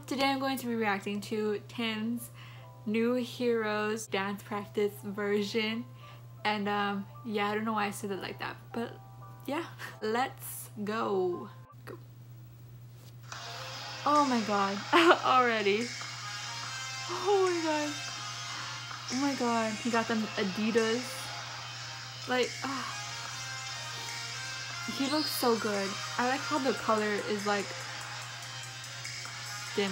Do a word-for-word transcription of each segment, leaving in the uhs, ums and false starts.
Today I'm going to be reacting to ten's New Heroes dance practice version, and um yeah, I don't know why I said it like that, but yeah, let's go. Go. Oh my god. Already. Oh my god. Oh my god. He got them Adidas. Like, uh, he looks so good. I like how the color is like dim.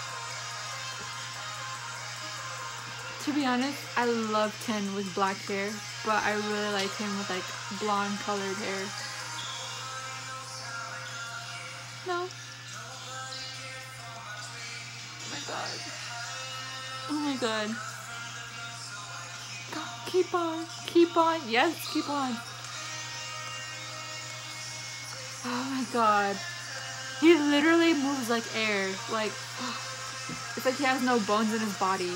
To be honest, I love ten with black hair, but I really like him with like blonde colored hair. No. Oh my god. Oh my god. Go, keep on. Keep on. Yes, keep on. Oh my god. He literally moves like air. Like, it's like he has no bones in his body.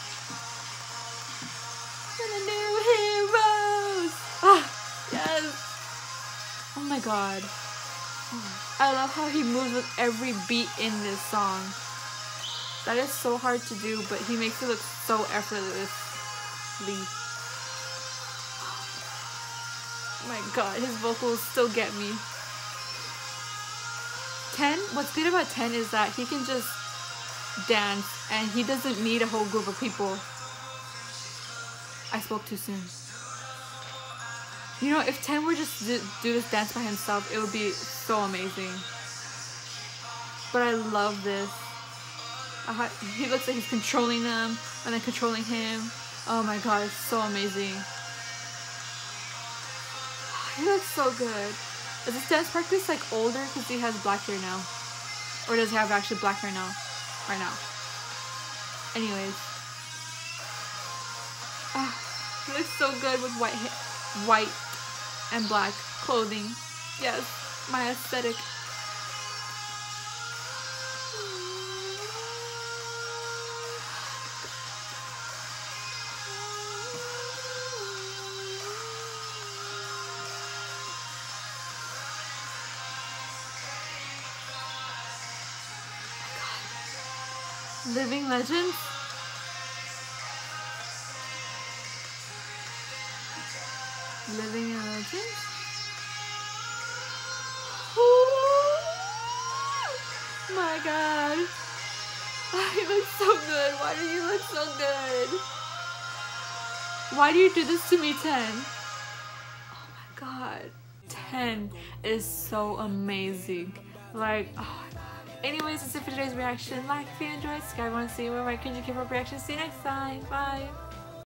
The new heroes! Ah, yes! Oh my god. I love how he moves with every beat in this song. That is so hard to do, but he makes it look so effortlessly. Oh my god, his vocals still get me. ten, what's good about ten is that he can just dance and he doesn't need a whole group of people. I spoke too soon. You know, if ten were just to do this dance by himself, it would be so amazing. But I love this. Uh, he looks like he's controlling them and then controlling him. Oh my god, it's so amazing. He looks so good. Is this dance practice like older because he has black hair now? Or does he have actually black hair now? Right now. Anyways. Ah, he looks so good with white hair, white and black clothing. Yes, my aesthetic. Living legends? Living legends? Oh my god. He looks so good. Why do you look so good? Why do you do this to me, ten? Oh my god. ten is so amazing. Like, oh my god. Anyways, that's it for today's reaction. Like if you enjoyed, subscribe if you want to see more of my cringy K-pop reactions. See you next time. Bye.